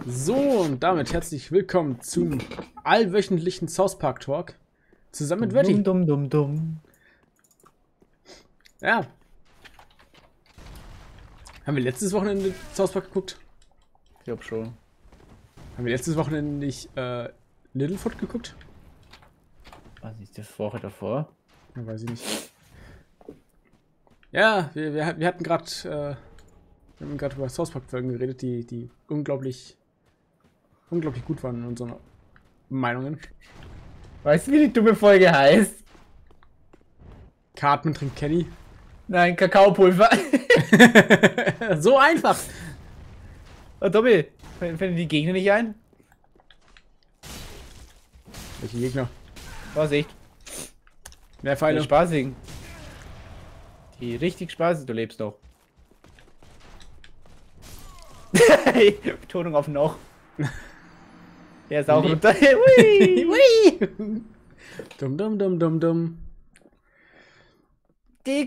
So, und damit herzlich willkommen zum allwöchentlichen South Park Talk. Zusammen mit Wötti. Dumm. Ja. Haben wir letztes Wochenende South Park geguckt? Ich glaub schon. Haben wir letztes Wochenende nicht Littlefoot geguckt? Was ist das Woche davor? Ja, weiß ich nicht. Ja, wir hatten gerade wir haben gerade über South Park Folgen geredet, die unglaublich gut waren in unseren Meinungen. Weißt du, wie die dumme Folge heißt? Cartman trinkt Kenny. Nein, Kakaopulver. So einfach! Oh, Dobby, fällen die Gegner nicht ein? Welche Gegner? Vorsicht. Mehr Die Feinde. spaßigen. Die richtig spaßig, du lebst doch. Betonung auf noch. Der ist auch runter. Hui. Dumm. Die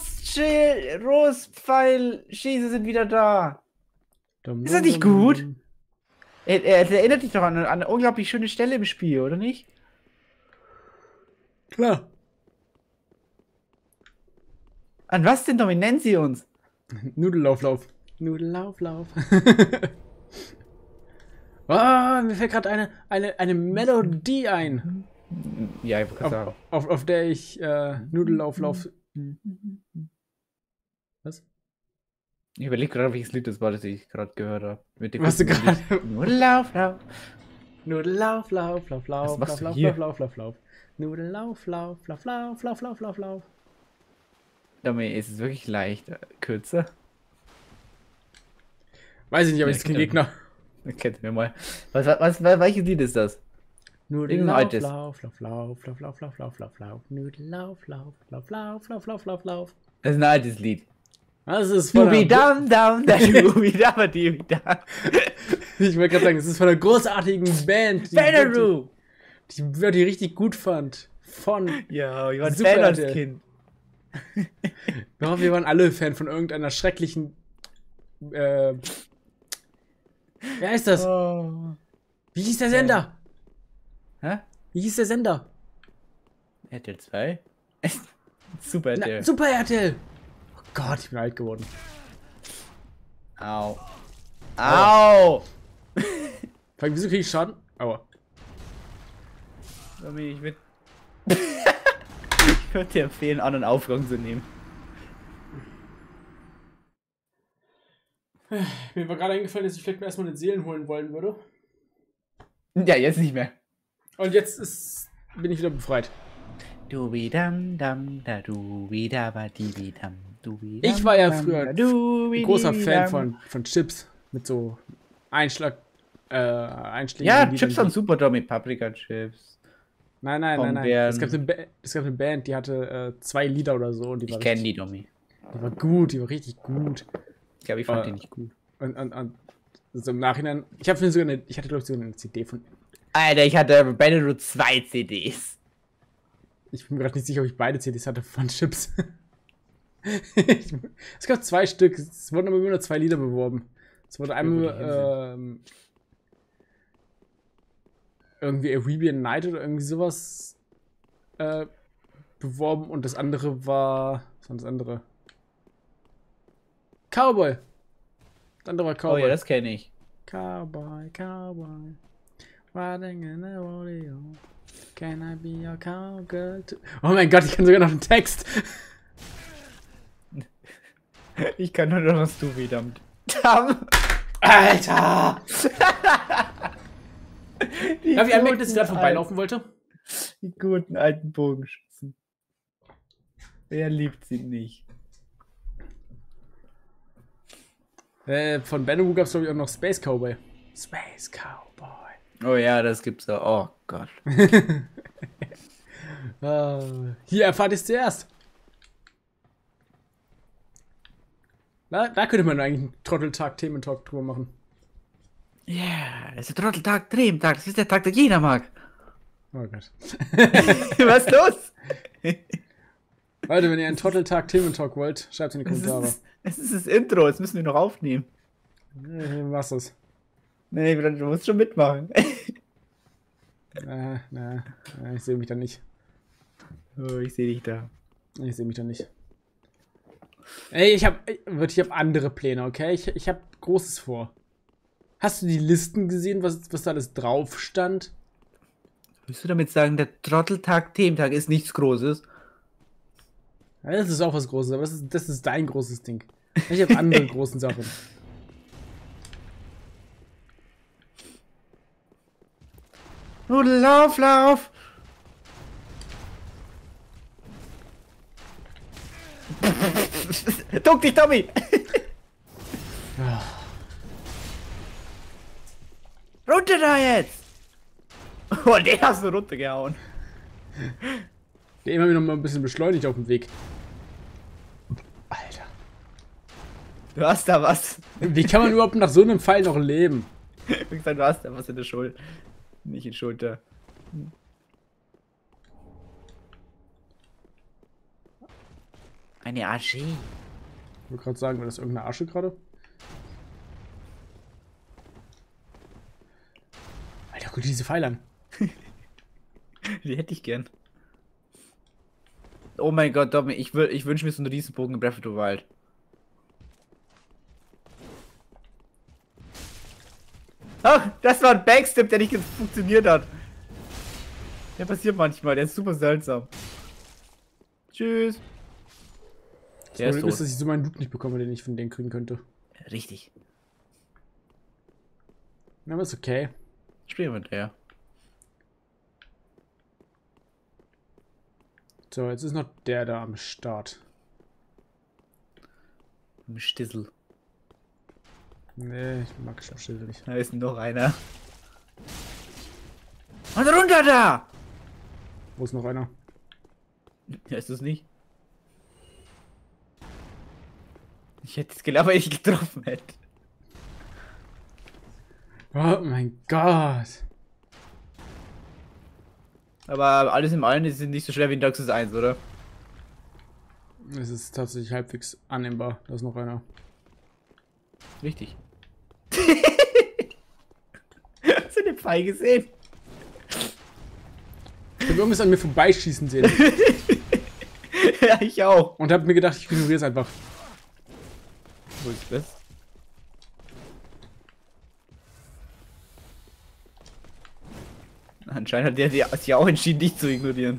Großpfeilschieße sind wieder da. Ist das nicht gut? Er erinnert dich doch an eine unglaublich schöne Stelle im Spiel, oder nicht? Klar. An was denn, Tommy? Nennen Sie uns. Nudellauf. Nudellauf. Oh, mir fällt gerade eine Melodie ein. Ja, ich wollte sagen. Auf der ich Nudellauf. Was? Ich überlege gerade, welches Lied das war, das ich gerade gehört habe. Was du gerade? Nudellauf. Nudellauf. Was machst du hier? Lauf. Nudellauf. Tommy, ist es wirklich leicht kürzer? Weiß ich nicht, aber ich ist kein Gegner. Kennt mir mal. Welches Lied ist das? Nudellauf. Nudellauf. Das ist ein altes Lied. Das ist von der... Ich wollte gerade sagen, es ist von einer großartigen Band, die Wötti richtig gut fand. Ja, ich war ein Super Fan als RTL. Kind. Ja, wir waren alle Fan von irgendeiner schrecklichen. Wer ist das? Oh. Wie hieß der Sender? Hä? Wie hieß der Sender? RTL 2? Super RTL. Super RTL. Oh Gott, ich bin alt geworden. Au. Wieso krieg ich Schaden? Aua. Tommy, ich würde dir empfehlen, einen anderen Aufgang zu nehmen. Mir war gerade eingefallen, dass ich vielleicht mal erstmal den Seelen holen wollen würde. Ja, jetzt nicht mehr. Und jetzt bin ich wieder befreit. Ich war ja früher ein großer Fan von Chips mit so Einschlägen. Ja, Chips waren super, Tommy. Paprika-Chips. Nein. Es gab eine Band, die hatte 2 Lieder oder so. Und Ich kenne die, Tommy. Die war gut, die war richtig gut. Ich glaube, ich fand die nicht gut. Und so im Nachhinein, ich hatte glaube ich sogar eine CD von. Alter, ich hatte Banneroo 2 CDs. Ich bin mir gerade nicht sicher, ob ich beide CDs hatte von Chips. Es gab 2 Stück, es wurden aber immer nur 2 Lieder beworben. Es wurde einmal irgendwie Arabian Night oder irgendwie sowas beworben und das andere war. Was war das andere? Cowboy. Das andere war Cowboy. Oh ja, das kenne ich. Cowboy. Riding in a rodeo. Can I be your cowgirl too? Oh mein Gott, ich kann sogar noch den Text. Ich kann nur noch das du wieder. Alter! Darf ich anmerken, dass ich gerade vorbeilaufen wollte? Die guten alten Bogenschützen. Wer liebt sie nicht? Von Banneroo gab es glaube ich auch noch Space Cowboy. Space Cowboy. Oh ja, das gibt's auch. Oh Gott. Hier erfahrt ihr es zuerst. Da könnte man eigentlich einen Trotteltag-Thementalk drüber machen. Ja, yeah, das ist der Trotteltag, Thementag. Das ist der Tag, der jeder mag. Oh Gott. Was ist los? Leute, wenn ihr einen Trotteltag-Thementalk wollt, schreibt es in die Kommentare. Es ist das Intro, das müssen wir noch aufnehmen. Was ist? Nee, du musst schon mitmachen. Ich sehe mich da nicht. Oh, ich sehe dich da. Ich sehe mich da nicht. Ey, ich hab andere Pläne, okay? Ich hab Großes vor. Hast du die Listen gesehen, was da alles drauf stand? Willst du damit sagen, der Trotteltag-Thementag ist nichts Großes? Ja, das ist auch was Großes, aber das ist dein großes Ding. Ich habe andere großen Sachen. Nudel, lauf! Duck dich, Tommy! Runter da jetzt! Oh, den hast du runtergehauen. Der immer wieder mal ein bisschen beschleunigt auf dem Weg. Alter. Du hast da was. Wie kann man überhaupt nach so einem Pfeil noch leben? Ich gesagt, du hast da was in der Schulter. Nicht in Schulter. Eine Asche. Ich wollte gerade sagen, war das irgendeine Asche gerade? Alter, guck dir diese Pfeile an. Die hätte ich gern. Oh mein Gott, Domi, ich wünsche mir so einen Riesenbogen in Breath of the Wild. Ach, das war ein Backstep, der nicht funktioniert hat. Der passiert manchmal, der ist super seltsam. Tschüss. Der ist tot. Dass ich so meinen Loot nicht bekomme, den ich von denen kriegen könnte. Richtig. Na, aber ist okay. Spielen wir der. So, jetzt ist noch der da am Start. Ein Stissel. Nee, ich mag schon Stissel nicht. Da ist noch einer. Und runter da! Wo ist noch einer? Ja, ist das nicht? Ich hätte es gelabert, wenn ich getroffen hätte. Oh mein Gott. Aber alles im Allen ist nicht so schwer wie in Dark Souls 1, oder? Es ist tatsächlich halbwegs annehmbar. Da ist noch einer. Richtig. Hast du den Pfeil gesehen? Ich habe irgendwas an mir vorbeischießen sehen. Ja, ich auch. Und habe mir gedacht, ich ignoriere es einfach. Wo ist das? Anscheinend hat der sich auch entschieden, dich zu ignorieren.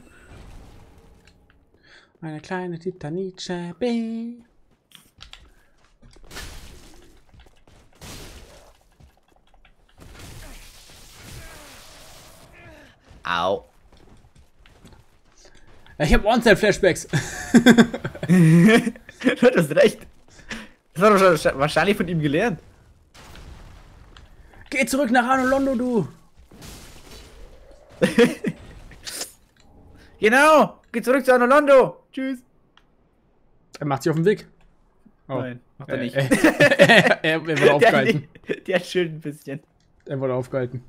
Eine kleine Titanice B. Au. Ich habe One-Time-Flashbacks. Du hattest recht. Das war doch wahrscheinlich von ihm gelernt. Geh zurück nach Anno Londo, du. Genau. Geh zurück zu Anno Londo. Tschüss. Er macht sich auf den Weg. Oh. Nein, macht er nicht. Er wurde aufgehalten. Der hat schön ein bisschen. Er wurde aufgehalten.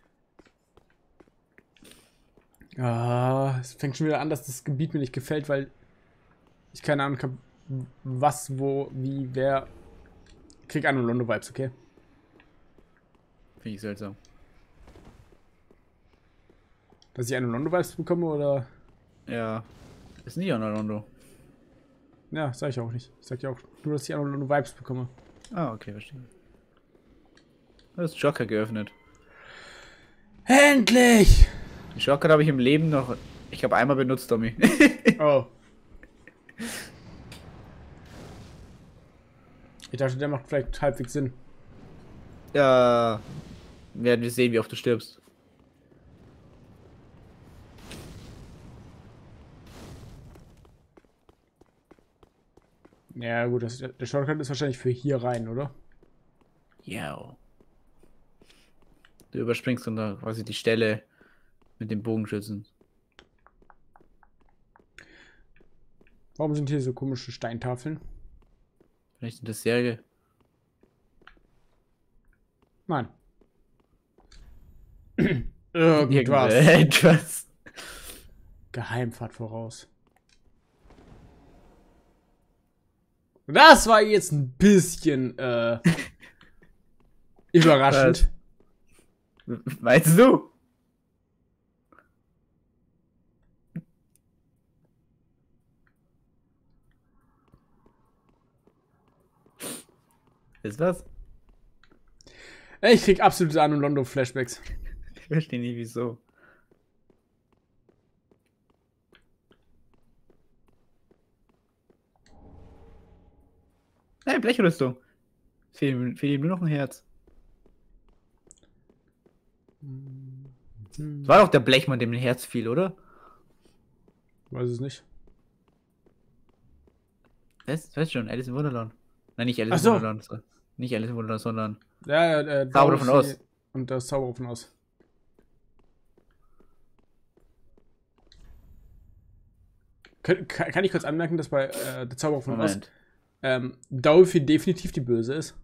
Ah, es fängt schon wieder an, dass das Gebiet mir nicht gefällt, weil ich keine Ahnung habe, was, wo, wie, wer. Ich krieg Anno Londo Vibes, okay? Finde ich seltsam. Dass ich Anno Londo Vibes bekomme, oder? Ja. Ist nicht Anno Londo. Ja, sag ich auch nicht. Ich sag ja auch nur, dass ich Anno Londo Vibes bekomme. Ah, okay, verstehe. Du hast Joker geöffnet. Endlich! Den Joker habe ich im Leben noch. Ich habe einmal benutzt, Tommy. Oh. Ich dachte, der macht vielleicht halbwegs Sinn. Ja. Werden wir sehen, wie oft du stirbst. Ja, gut, der Shortcut ist wahrscheinlich für hier rein, oder? Ja. Du überspringst dann da quasi die Stelle mit dem Bogenschützen. Warum sind hier so komische Steintafeln? Vielleicht sind das Särge. Nein. Irgendwas. Etwas. Geheimfahrt voraus. Das war jetzt ein bisschen überraschend. Meinst du? Ist was? Ich krieg absolute Anno Londo Flashbacks. Ich verstehe nicht, wieso. Nein, Blechrüstung. Fehlt ihm nur noch ein Herz. Das war doch der Blechmann, dem ein Herz fiel, oder? Weiß es nicht. Weißt schon, Alice in Wonderland. Nein, nicht Alice Ach in so. Wonderland. Nicht Alice in Wonderland, sondern Ja, Zauberer von Oz. Und das Zauberer von Oz. Kann ich kurz anmerken, dass bei der Zauberer von Oz Dorothy definitiv die Böse ist?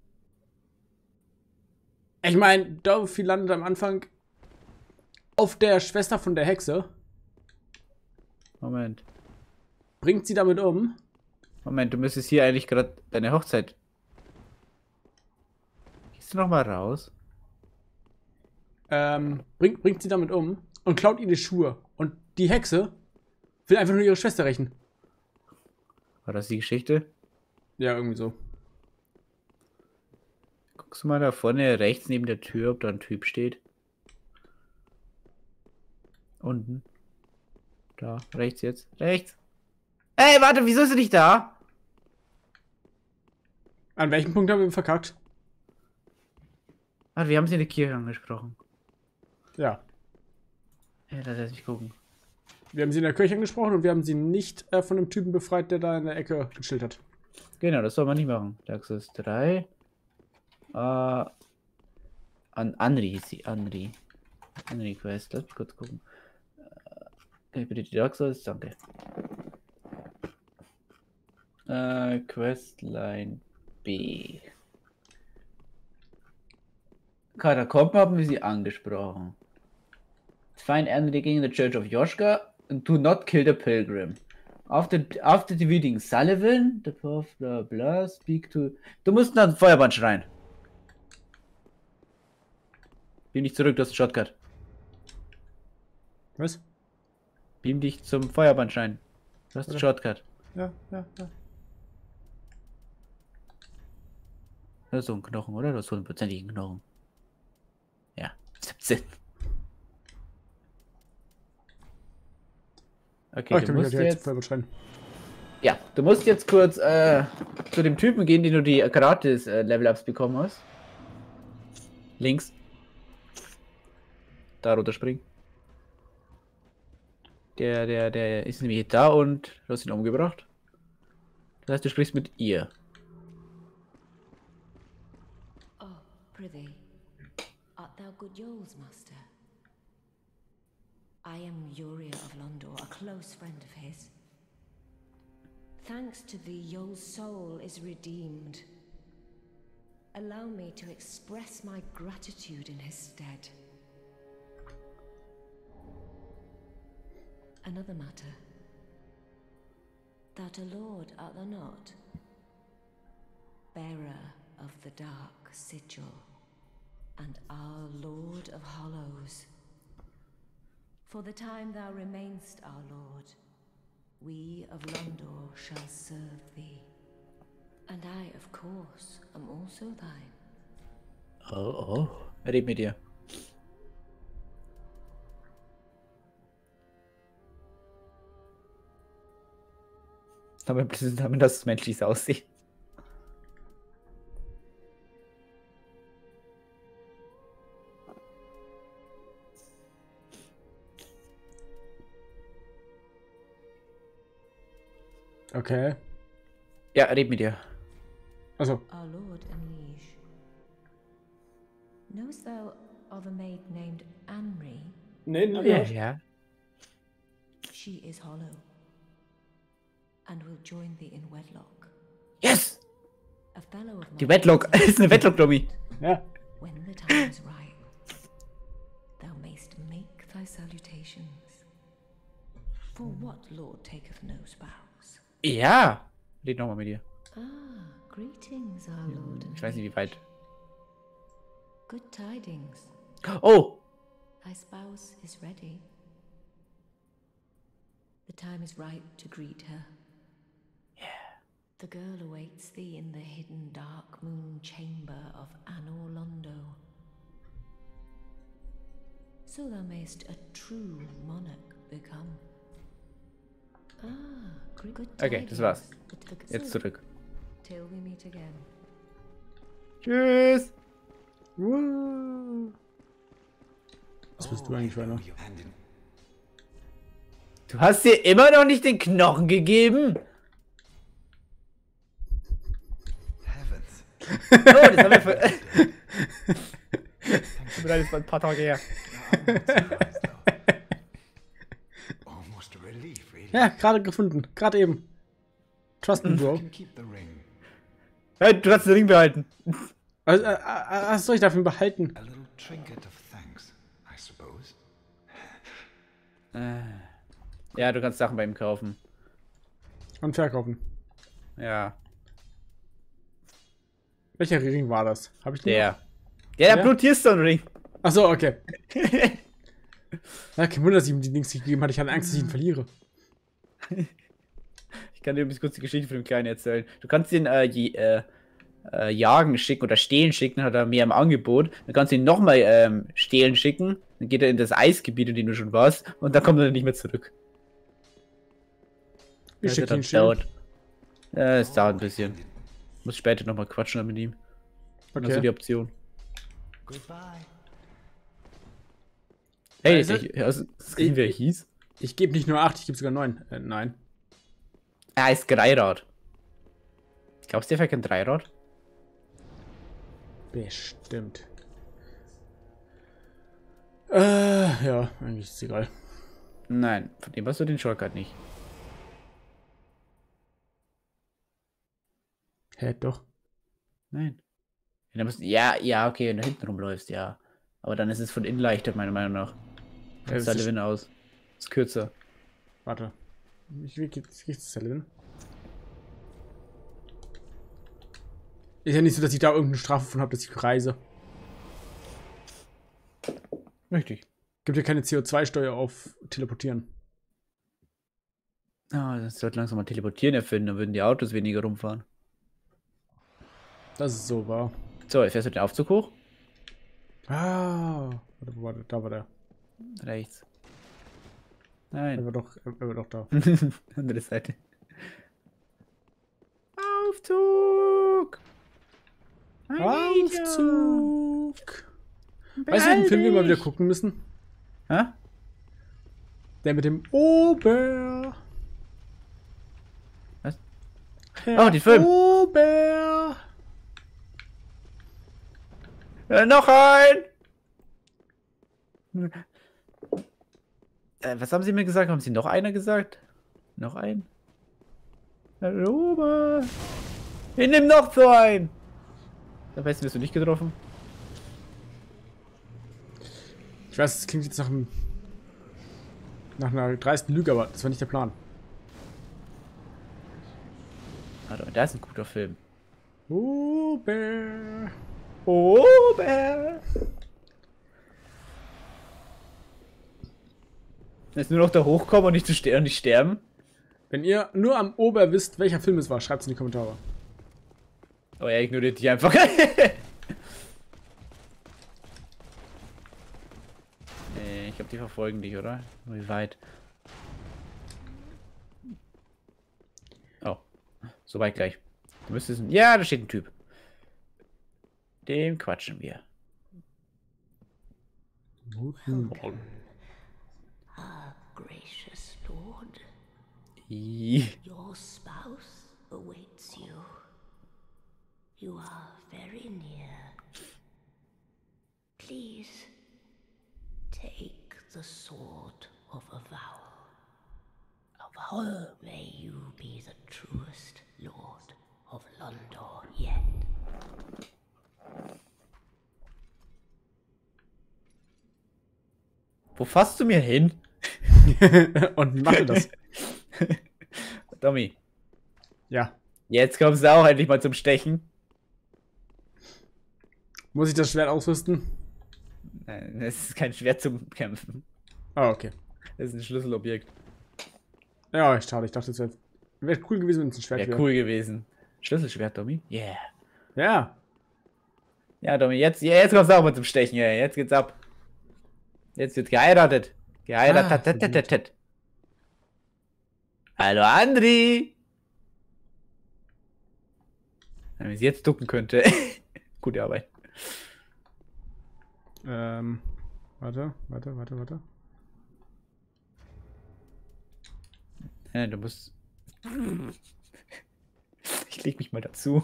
Ich meine, Dorothy landet am Anfang auf der Schwester von der Hexe. Moment, Bringt sie damit um. du müsstest hier eigentlich gerade deine Hochzeit. Gehst du noch mal raus? Bringt sie damit um und klaut ihr die Schuhe. Und die Hexe will einfach nur ihre Schwester rächen. War das die Geschichte? Ja, irgendwie so. Guckst du mal da vorne rechts neben der Tür, ob da ein Typ steht? Unten. Da, rechts jetzt. Rechts. Ey, warte, wieso ist er nicht da? An welchem Punkt haben wir verkackt? Warte, wir haben sie in der Kirche angesprochen. Ja. Ja, lass mich gucken. Wir haben sie in der Kirche angesprochen und wir haben sie nicht von dem Typen befreit, der da in der Ecke gechillt hat. Genau, das soll man nicht machen. Daxus 3. Anri hieß sie. Anri Quest. Lass mich kurz gucken. Kann ich bitte die Daxus? Danke. Questline B. Katakomben haben wir sie angesprochen. Find Anri in the Church of Yoshka and do not kill the pilgrim. After defeating Sullivan, the path, bla bla, speak to... Du musst nach dem Feuerband schreien. Beam dich zurück, du hast einen Shortcut. Was? Beam dich zum Feuerband schreien. Du hast einen Shortcut. Ja. Das ist so ein Knochen, oder? Das ist so ein prozentigen Knochen. Ja, 17. Okay, du musst jetzt... Ja, du musst jetzt kurz zu dem Typen gehen, den du die gratis Level-Ups bekommen hast. Links. Da runterspringen. Der ist nämlich da und du hast ihn umgebracht. Das heißt, du sprichst mit ihr. Oh, prithee, art thou good Yols, master? I am Yuria of Londor, a close friend of his. Thanks to thee, Yol's soul is redeemed. Allow me to express my gratitude in his stead. Another matter. That a lord art thou not? Bearer of the dark sigil, and our Lord of Hollows. For the time thou remainst our Lord, we of Londor shall serve thee. And I, of course, am also thine. Oh. Red mit dir. Damit das menschlich aussieht. Okay. Ja, red mit dir. Also. Our Lord and Liege, knowest thou of a maid named Anri? Nee. Ja. She is hollow, and will join thee in wedlock. Yes! A fellow of Die mine Wedlock. Ist eine Wedlock-Dummy. Ja. When the time is right, thou mayst make thy salutations. For what Lord taketh no spouse? Ja. Red nochmal mit dir. Ah, greetings, our Lord and Ich weiß nicht, wie weit. Good tidings. Oh! Thy spouse is ready. The time is ripe to greet her. Yeah. The girl awaits thee in the hidden dark moon chamber of Anor Londo. So thou mayst a true monarch become. Good Okay, das war's. tidings. Jetzt zurück. Till we meet again. Tschüss! Was bist du eigentlich für einer? Du hast dir immer noch nicht den Knochen gegeben? Oh, das haben wir ver... Tut mir leid, das war ein paar Tage her. Ja, gerade gefunden. Gerade eben. Trust me, Bro. Hey, du hast den Ring behalten. Was soll ich dafür behalten? Ja, du kannst Sachen bei ihm kaufen. Und verkaufen. Ja. Welcher Ring war das? Hab ich den noch? Der Blut-Tierstone-Ring. Achso, okay. Ja, kein Wunder, dass ich ihm die Dings nicht gegeben hat. Ich hatte Angst, dass ich ihn verliere. Ich kann dir übrigens kurz die Geschichte von dem Kleinen erzählen. Du kannst ihn jagen schicken oder stehlen schicken, hat er mehr im Angebot. Dann kannst du ihn nochmal stehlen schicken. Dann geht er in das Eisgebiet, in dem du schon warst. Und dann kommt er nicht mehr zurück. Ich schicke ihn dauert. Ja, es dauert ein bisschen. Muss später nochmal quatschen mit ihm. Okay. Also die Option. Hey, Also, wie er hieß? Ich gebe nicht nur 8, ich gebe sogar 9. Nein. Er heißt Dreirad. Glaubst du, der fährt kein Dreirad? Bestimmt. Ja, eigentlich ist es egal. Nein, von dem hast du den Shortcut nicht. Hä, doch. Nein. Ja, okay, wenn du hinten rumläufst, ja. Aber dann ist es von innen leichter, meiner Meinung nach. Ja, Sullivan aus. Ist kürzer. Warte. Ich will jetzt Sullivan. Ist ja nicht so, dass ich da irgendeine Strafe von habe, dass ich reise. Richtig. Gibt ja keine CO2-Steuer auf Teleportieren. Ah, das sollte langsam mal Teleportieren erfinden, dann würden die Autos weniger rumfahren. Das ist so wahr. So, jetzt fährst du den Aufzug hoch. Ah. Warte, wo war der? Da war der. Rechts. Er Nein. war doch da. Andere Seite. Aufzug! Aufzug! Weißt du, welchen Film wir mal wieder gucken müssen? Hä? Der mit dem Ober. Was? Herr Oh, die Film. Ober. Noch ein! Was haben sie mir gesagt? Haben sie noch einer gesagt? Noch ein? Herr Ober! Ich nimm noch so ein! Am besten wirst du nicht getroffen. Ich weiß, es klingt jetzt nach einer dreisten Lüge, aber das war nicht der Plan. Warte, da ist ein guter Film. Ober. Ober! Jetzt nur noch da hochkommen und nicht zu sterben. Wenn ihr nur am Ober wisst, welcher Film es war, schreibt es in die Kommentare. Oh, er ignoriert dich einfach. Ich glaube, die verfolgen dich, oder? Wie weit? Oh, so weit gleich. Du müsstest... Ja, da steht ein Typ. Dem quatschen wir. Gracious Lord, I. your spouse awaits you. You are very near. Please take the sword of avowal. May you be the truest Lord of Londor yet. Wo fasst du mir hin? Und mache das. Tommy. Ja. Jetzt kommst du auch endlich mal zum Stechen. Muss ich das Schwert ausrüsten? Nein, es ist kein Schwert zum Kämpfen. Ah, okay. Das ist ein Schlüsselobjekt. Ja, echt schade. Ich dachte, es wäre cool gewesen, wenn es ein Schwert Wäre wäre. cool gewesen. Schlüsselschwert, Domi? Yeah. Ja. Ja, Domi, jetzt kommst du auch mal zum Stechen, ey. Jetzt geht's ab. Jetzt wird geheiratet. Geheiratet. Hallo, Andri. Wenn ich jetzt ducken könnte. Gute Arbeit. Warte. Ja, du musst. Ich leg mich mal dazu.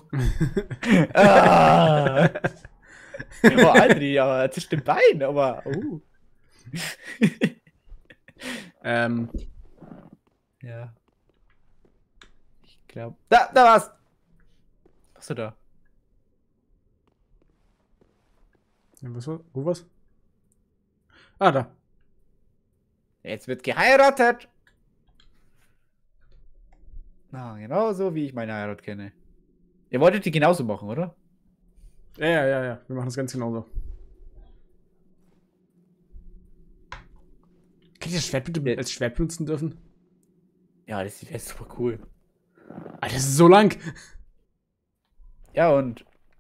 Ah. Oh, Andri, aber er zischt den Bein, aber. Ja. Ich glaube. Da war's! Was hast du da? Ja, was war? Wo war's? Ah, da. Jetzt wird geheiratet! Na, genau so, wie ich meine Heirat kenne. Ihr wolltet die genauso machen, oder? Ja. Wir machen das ganz genauso. Kann ich das Schwert bitte als Schwert benutzen dürfen? Ja, das wäre super cool. Alter, das ist so lang. Ja, und.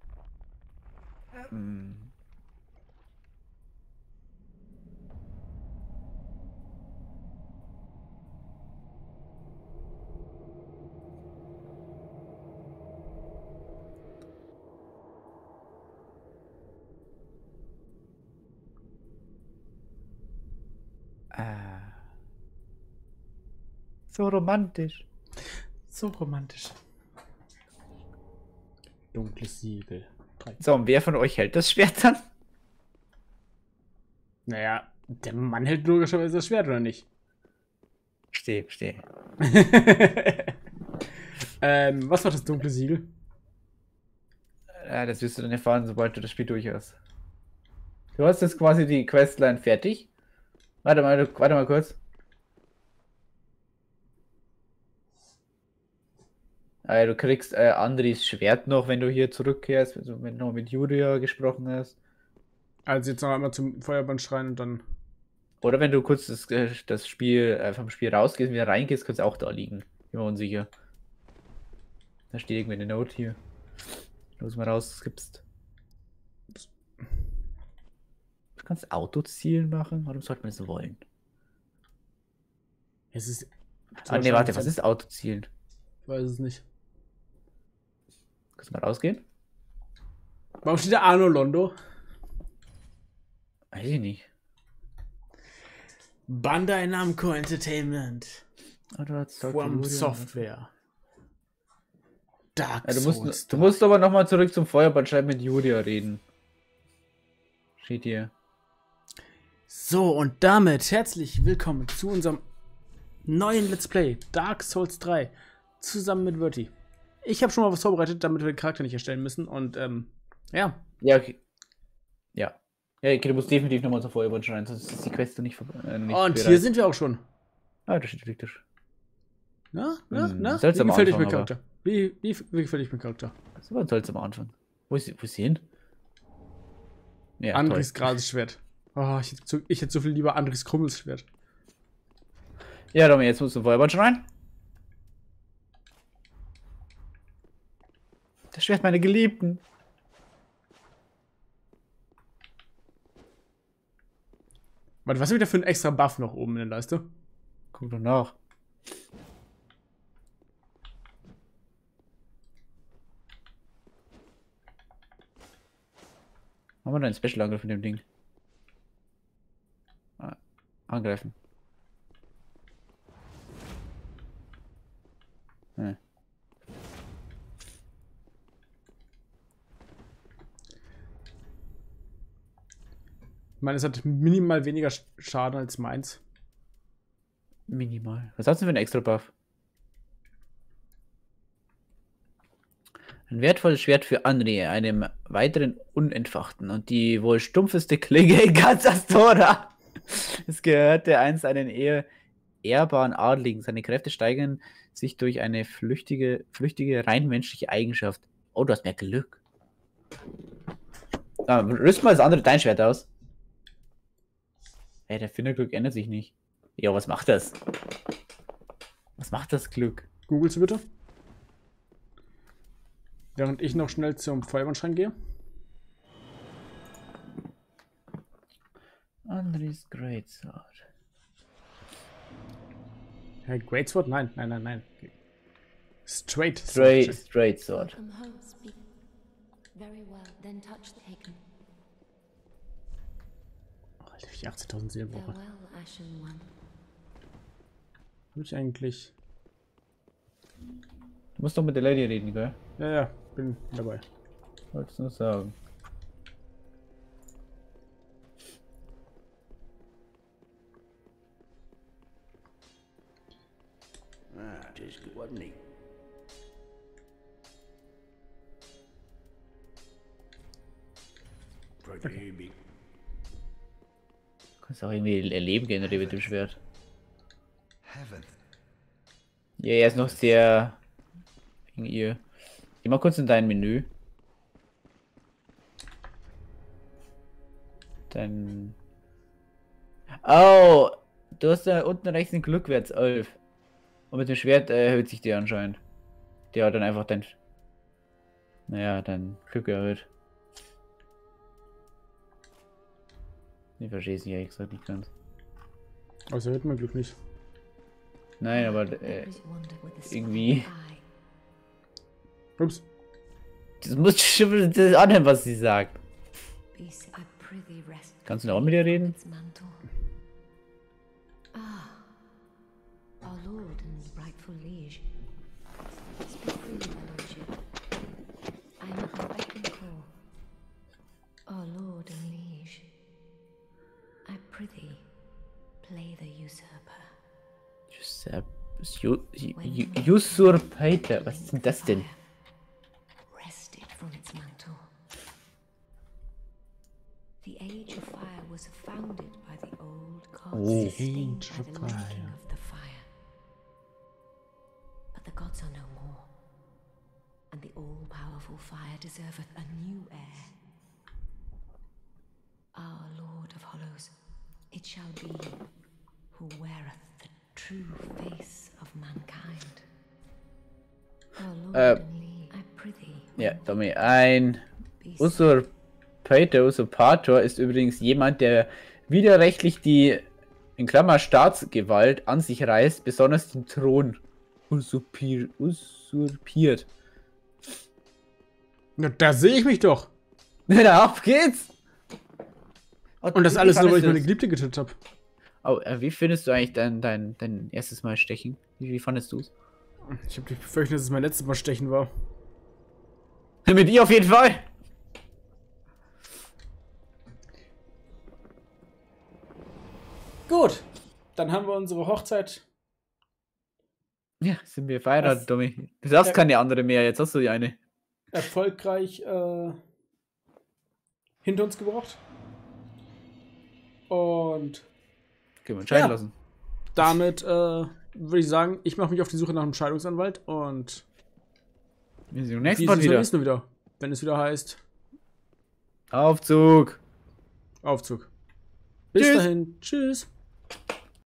So romantisch. So romantisch. Dunkles Siegel. So, und wer von euch hält das Schwert dann? Naja, der Mann hält logischerweise das Schwert, oder nicht? Steh. Was war das dunkle Siegel? Ja, das wirst du dann erfahren, sobald du das Spiel durch hast. Du hast jetzt quasi die Questline fertig. Warte mal kurz. Du kriegst Andris Schwert noch, wenn du hier zurückkehrst, also wenn du noch mit Julia gesprochen hast. Also jetzt noch einmal zum Feuerbandschrein und dann... Oder wenn du kurz das Spiel vom Spiel rausgehst und wieder reingehst, kannst du auch da liegen. Bin mir unsicher. Da steht irgendwie eine Note hier. Los mal raus, skippst. Du kannst Autozielen machen? Warum sollte man das wollen? Es ist... Ne, warte, was ist Autozielen? Ich weiß es nicht. Kannst du mal rausgehen? Warum steht da Arno Londo? Weiß ich nicht. Bandai Namco Entertainment. From From Software. Dark Souls. Du musst aber nochmal zurück zum Feuerbandschrein mit Julia reden. Steht hier. So, und damit herzlich willkommen zu unserem neuen Let's Play Dark Souls 3 zusammen mit Verti. Ich habe schon mal was vorbereitet, damit wir den Charakter nicht erstellen müssen und ja. Ja, okay. Ja, okay, du musst definitiv nochmal zum Feuerbandschrein, sonst ist die Quest nicht und hier sind wir auch schon. Ah, da steht elektrisch. Na? Wie Seltsam gefällt euch Anfang, mein Charakter? Wie gefällt euch mein Charakter? Das war ein seltsamer Anfang. Wo ist sie hin? Ja, Andris Grasschwert. Oh, ich hätte so viel lieber Andris Krummelsschwert. Ja, Domi, jetzt musst du Feuerbandschrein. Das Schwert meiner Geliebten. Warte, was ist wieder für ein extra Buff noch oben in der Leiste? Guck doch nach. Haben wir da einen Special-Angriff von dem Ding? Angreifen. Hm. Ich meine, es hat minimal weniger Schaden als meins. Minimal. Was hast du für einen extra Buff? Ein wertvolles Schwert für Andri, einem weiteren Unentfachten und die wohl stumpfeste Klinge in ganz Astora. Es gehörte einst einen eher ehrbaren Adligen. Seine Kräfte steigern sich durch eine flüchtige, rein menschliche Eigenschaft. Oh, du hast mehr Glück. Rüst mal das andere dein Schwert aus. Ey, der Finderglück ändert sich nicht. Ja, was macht das? Was macht das Glück? Googelst du bitte? Während ich noch schnell zum Feuerwehrschrank gehe. Andres Greatsword. Hey, Greatsword? Nein, nein, nein, nein. Straight Straight Sword. Welcome home, speak. Very well, then touch the taken. Oh, Alter, ich 18.000 Seelen brauche. Farewell, Ashen One. Hab ich eigentlich... Du musst doch mit der Lady reden, gell? Ja, ja, bin dabei. Wolltest du nur sagen. Tastes good, wasn't he? Baby. Du kannst auch irgendwie Leben generieren mit dem Schwert. Heaven. Ja, er ist noch sehr... Wegen ihr. Geh mal kurz in dein Menü. Dann... Oh! Du hast da unten rechts einen Glückwert 11. Und mit dem Schwert erhöht sich der anscheinend. Der hat dann einfach dein... Naja, dein Glück erhöht. Ich verstehe es nicht, ehrlich gesagt nicht ganz. Also hört man Glück nicht. Nein, aber irgendwie... Ups. Das muss schon das anhören, was sie sagt. Peace, I prithee rest. Kannst du noch mit ihr reden? Its mantle. Ah, our lord and rightful liege. Speak freely, my lordship. I am at your beck and call. Our lord and liege. I prithee, play the usurper. Usurpator, was ist denn das denn? Wrested from its mantle. The Age of Fire was founded by the old gods, Oh. sustained Age by of the Fire. licking of the fire. But the gods are no more, and the all-powerful fire deserveth a new heir. Our Lord of Hollows, it shall be, who weareth the true face of mankind. Our Lord and Lee, I prithee. Ja, Tommy, ein Usurpator ist übrigens jemand, der widerrechtlich die, in Klammer, Staatsgewalt an sich reißt, besonders den Thron usurpiert. Na, da sehe ich mich doch. Na, auf geht's! Und das alles nur, weil ich meine Geliebte getötet habe. Oh, wie findest du eigentlich dein erstes Mal Stechen? Wie fandest du es? Ich habe die Befürchtung, dass es mein letztes Mal Stechen war. Mit ihr auf jeden Fall! Gut, dann haben wir unsere Hochzeit. Ja, sind wir verheiratet, Was? Tommy. Du hast keine andere mehr, jetzt hast du die eine. Erfolgreich hinter uns gebracht. Und Können wir entscheiden Ja. lassen. damit würde ich sagen, ich mache mich auf die Suche nach einem Scheidungsanwalt und Wir sehen uns wir nächstes sehen Mal uns wieder. beim nächsten Mal wieder. Wenn es wieder heißt, Aufzug! Aufzug. Bis Tschüss. dahin. Tschüss.